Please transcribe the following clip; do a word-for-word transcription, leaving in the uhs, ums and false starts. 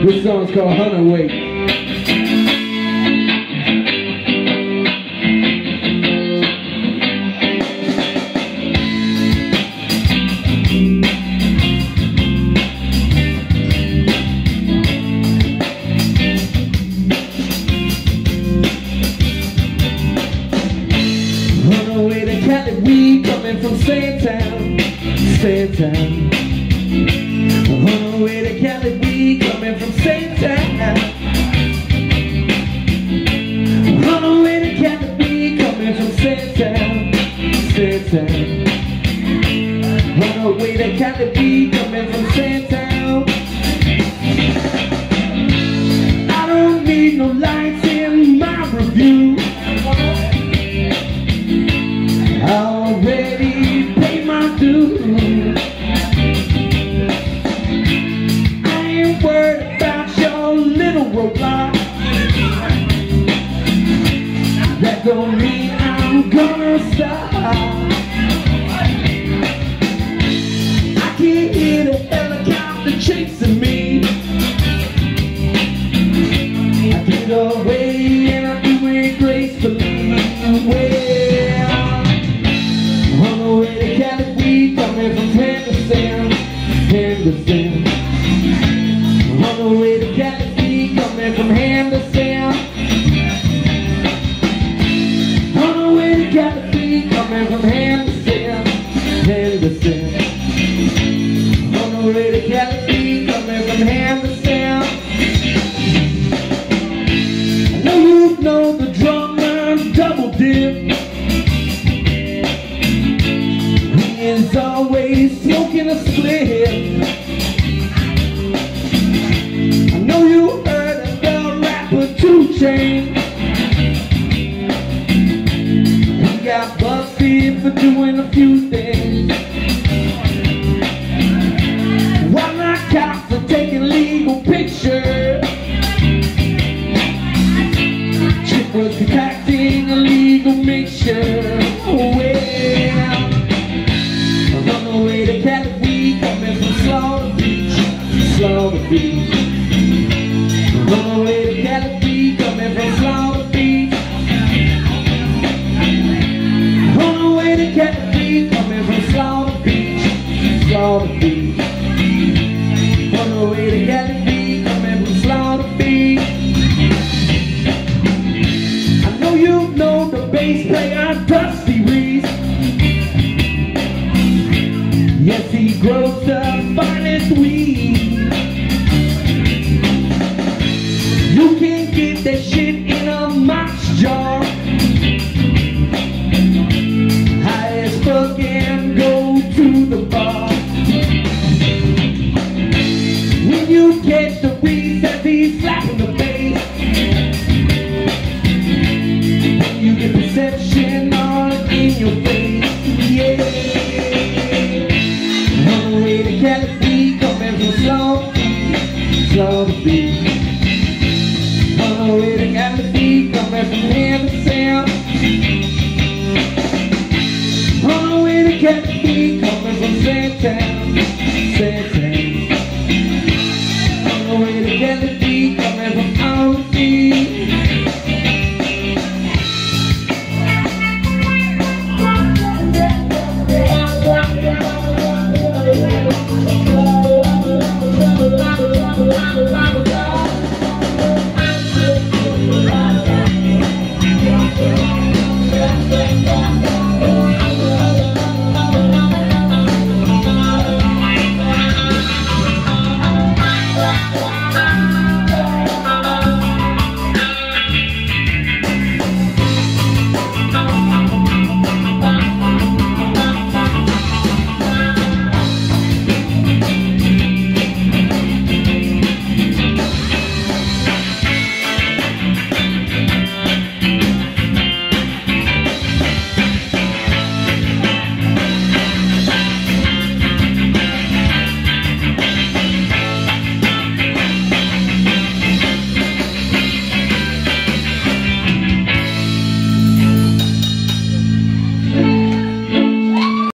This song's called Runaway. Runaway to Cali, we coming from Sandtown, Sandtown. Runaway to Cali, we coming from Sandtown. Runaway to Cali, we coming from Sandtown, Sandtown. Runaway to Cali, we coming from Sandtown. I don't need no lights in my review. I already paid my dues. I ain't worried about your little roadblock. That don't mean I'm gonna stop. I can hear the helicopter chasing me. I get away and I do it gracefully. Well, Runaway to Cali, we coming from Henderson, Henderson. Runaway to Cali, we coming from Henderson. Runaway to Cali, we coming from Henderson, Henderson. Runaway to Cali, we coming from Henderson. I know you know the drummer Double Dip. Is always smoking a split. I know you heard of the rapper two Chainz. He got busted for doing a few things. While my cops are taking legal pictures, Chip was concocting a legal mixture. Well, Runaway to Cali, we coming from Slaughter Beach, Slaughter Beach. Runaway to Cali, we coming from Slaughter Beach. Runaway to Cali, we coming from Slaughter Beach, Slaughter Beach. Runaway to Cali, we coming from Slaughter Beach. I know you know the bass player Dusty Reese. Yes, he grows the finest weed. You can get that shit in a mox jar. High as fuck and go to the bar. When you catch the breeze as he's slapping the bass, when you get perception all in your face, yeah. Runaway to Cali, we coming from Slaughter Beach, Slaughter Beach. Runaway to Cali, we coming from Henderson. Runaway to Cali, we coming from Sandtown, Sandtown. Runaway to Cali,